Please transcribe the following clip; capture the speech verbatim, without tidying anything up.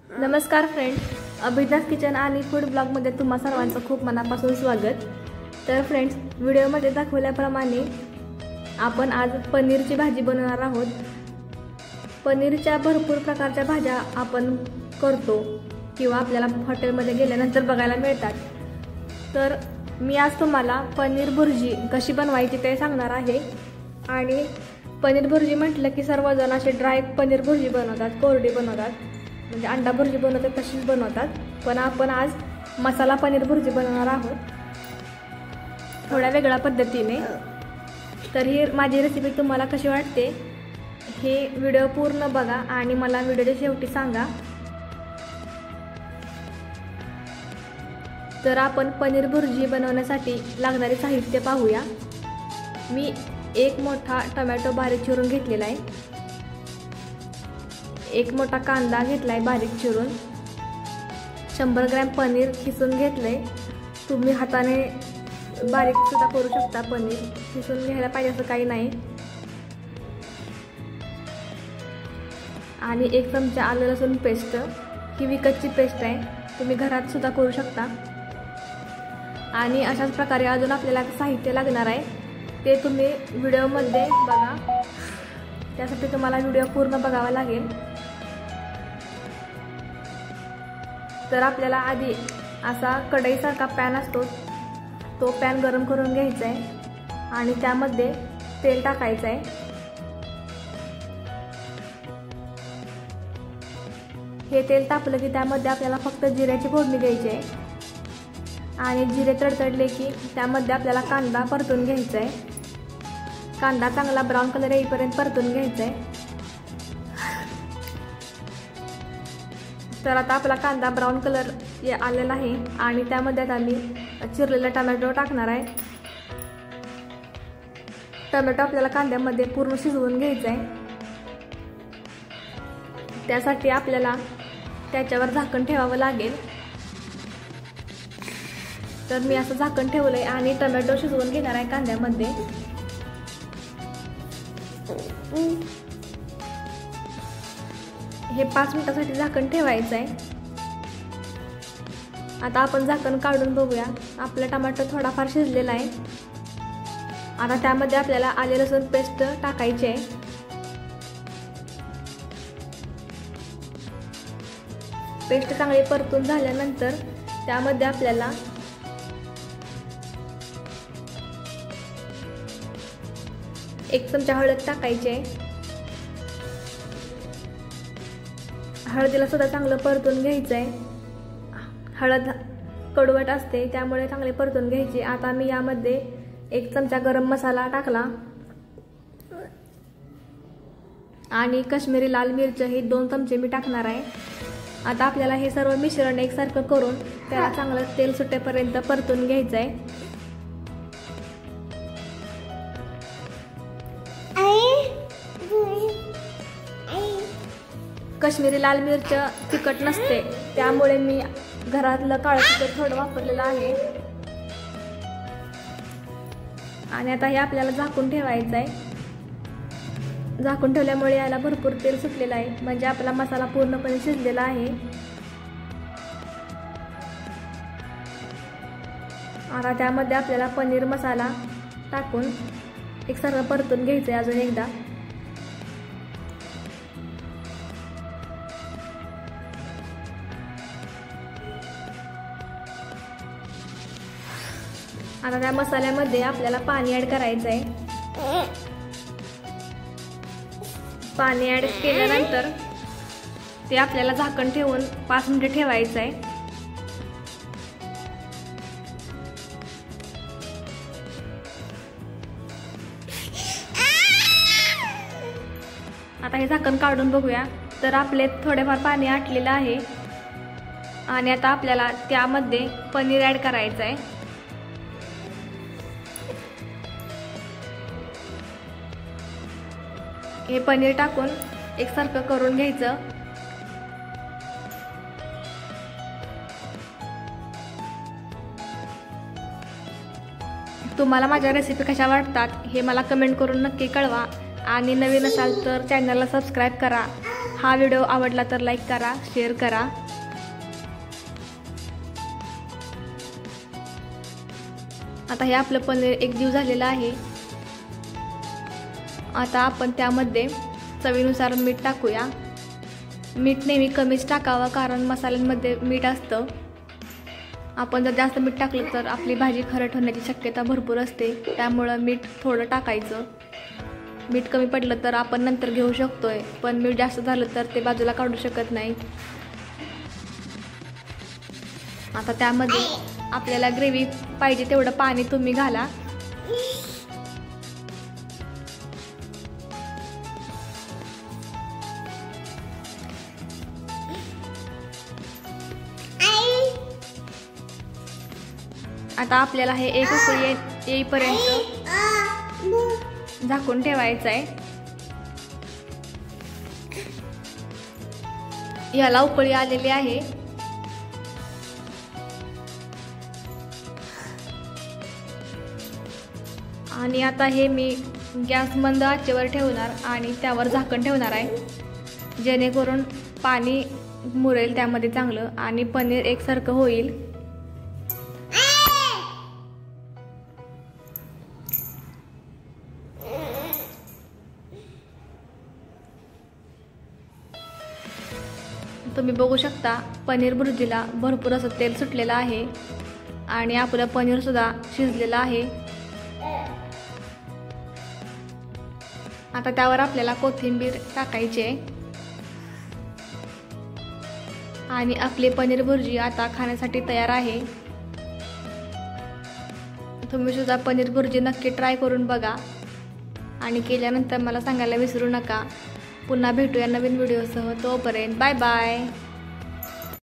नमस्कार friends, Abhidas kitchen आणि food ब्लॉगमध्ये तुम्हा सर्वांचं खूप मनापासून स्वागत। तर फ्रेंड्स, व्हिडिओमध्ये दाखवल्याप्रमाणे आपण आज पनीरची भाजी बनवणार आहोत। पनीरच्या भरपूर प्रकारच्या भाज्या आपण करतो किंवा आपल्याला हॉटेलमध्ये गेल्यानंतर बघायला मिळतात। तर मी आज तुम्हाला पनीर भुर्जी कशी बनवायची ते सांगणार आहे। आणि पनीर भुर्जी म्हटलं की सर्वजण असे ड्राय पनीर भुर्जी बनवतात, कोरडी बनवतात, म्हणजे अंडा भुर्जी बनवतात तशीच बनवतात। पण आपण आज मसाला पनीर भुर्जी बनवणार आहोत, थोड्या वेगळ्या पद्धतीने। तर ही माझी रेसिपी तुम्हाला कशी वाटते हे व्हिडिओ पूर्ण बघा आणि मला व्हिडिओच्या शेवटी सांगा। तर आपण पनीर भुर्जी बनवण्यासाठी लागणारे साहित्य पाहूया। मी एक मोठा टोमॅटो बारीक चिरून घेतलेला आहे, एक मोठा कांदा घेतलाय बारीक चिरून, शंभर ग्रॅम पनीर किसून घेतले। तुम्ही हाताने बारीक सुद्धा करू शकता, पनीर किसून घ्यायला पाहिजे असं काही नाही। आणि एक चमचा आलं लसूण पेस्ट, ही विकतची पेस्ट आहे, तुम्ही घरात सुद्धा करू शकता। आणि अशाच प्रकारे अजून आपल्याला साहित्य लागणार आहे, ते तुम्ही व्हिडिओमध्ये बघा, त्यासाठी तुम्हाला व्हिडिओ पूर्ण बघावा लागेल। तर आपल्याला आधी असा कढईसारखा पॅन असतो, तो पॅन गरम करून घ्यायचा आहे आणि त्यामध्ये तेल टाकायचं आहे। हे तेल तापलं की त्यामध्ये आपल्याला फक्त जिऱ्याची फोडणी द्यायची आहे आणि जिरे तडतडले की त्यामध्ये आपल्याला कांदा परतून घ्यायचा आहे। कांदा चांगला ब्राऊन कलर येईपर्यंत परतून घ्यायचा आहे। तर आता आपला कांदा ब्राऊन कलर आलेला आहे आणि त्यामध्ये आता मी चिरलेला टोमॅटो टाकणार आहे। टोमॅटो आपल्याला कांद्यामध्ये पूर्ण शिजवून घ्यायचा आहे, त्यासाठी आपल्याला त्याच्यावर झाकण ठेवावं लागेल। तर मी असं झाकण ठेवलंय आणि टोमॅटो शिजवून घेणार आहे कांद्यामध्ये। हे पाच मिनिटासाठी झाकण ठेवायचं आहे। आता आपण झाकण काढून बघूया, आपला टोमॅटो थोडाफार शिजलेला आहे। आता त्यामध्ये आपल्याला आले लसूण पेस्ट टाकायची आहे। पेस्ट चांगली परतून झाल्यानंतर त्यामध्ये आपल्याला एक चमचा हळद टाकायची आहे। हळदीला सुद्धा चांगलं परतून घ्यायचं आहे, हळद कडवट असते त्यामुळे चांगले परतून घ्यायची। आता मी यामध्ये एक चमचा गरम मसाला टाकला आणि काश्मीरी लाल मिरची ही दोन चमचे मी टाकणार आहे। आता आपल्याला हे सर्व मिश्रण एकसारखं करून त्याला चांगलं तेल सुटेपर्यंत परतून घ्यायचं आहे। काश्मीरी लाल मिरच तिखट नसते त्यामुळे मी घरातलं काळं तिखट थोडं वापरलेलं आहे। आणि आता हे आपल्याला झाकून ठेवायचं आहे। झाकून ठेवल्यामुळे याला भरपूर तेल सुटलेलं आहे, म्हणजे आपला मसाला पूर्णपणे शिजलेला आहे। आता त्यामध्ये आपल्याला पनीर मसाला टाकून एकसारखं परतून घ्यायचं आहे अजून एकदा। आता त्या मसाल्यामध्ये आपल्याला पाणी ऍड करायचं आहे। पाणी ऍड केल्यानंतर ते आपल्याला झाकण ठेवून पाच मिनिटे ठेवायचं आहे। आता हे झाकण काढून बघूया, तर आपले थोडेफार पाणी आटलेलं आहे आणि आता आपल्याला त्यामध्ये पनीर ऍड करायचं आहे। हे पनीर टाकून एकसारखं करून घ्यायचं। तुम्हाला माझ्या रेसिपी कशा वाटतात हे मला कमेंट करून नक्की कळवा आणि नवीन असाल तर चॅनलला सबस्क्राइब करा। हा व्हिडिओ आवडला तर लाईक करा, शेअर करा। आता हे आपलं पनीर एक जीव झालेलं आहे। आता आपण त्यामध्ये चवीनुसार मीठ टाकूया। मीठ नेहमी कमीच टाकावं, कारण मसाल्यांमध्ये मीठ असतं। आपण जर जास्त मीठ टाकलं तर आपली भाजी खरट होण्याची शक्यता भरपूर असते, त्यामुळे मीठ थोडं टाकायचं। मीठ कमी पडलं तर आपण नंतर घेऊ शकतोय, पण मीठ जास्त झालं तर ते बाजूला काढू शकत नाही। आता त्यामध्ये आपल्याला ग्रेव्ही पाहिजे तेवढं पाणी तुम्ही घाला। आता आपल्याला हे एक उकळी येईपर्यंत झाकून ठेवायचं आहे। याला उकळी आलेली आहे। आणि आता हे मी गॅस मंद आचेवर ठेवणार आणि त्यावर झाकण ठेवणार आहे, जेणेकरून पाणी मुरेल त्यामध्ये चांगलं आणि पनीर एकसारखं होईल। तुम्ही बघू शकता पनीर भुर्जीला भरपूर असं तेल सुटलेलं आहे आणि आपलं पनीर सुद्धा शिजलेलं आहे। आता त्यावर आपल्याला कोथिंबीर टाकायची आहे आणि आपली पनीर भुर्जी आता खाण्यासाठी तयार आहे। तुम्ही सुद्धा पनीर भुर्जी नक्की ट्राय करून बघा आणि केल्यानंतर मला सांगायला विसरू नका। पुन्हा भेटूया नवीन व्हिडिओसह, तोपर्यंत बाय बाय।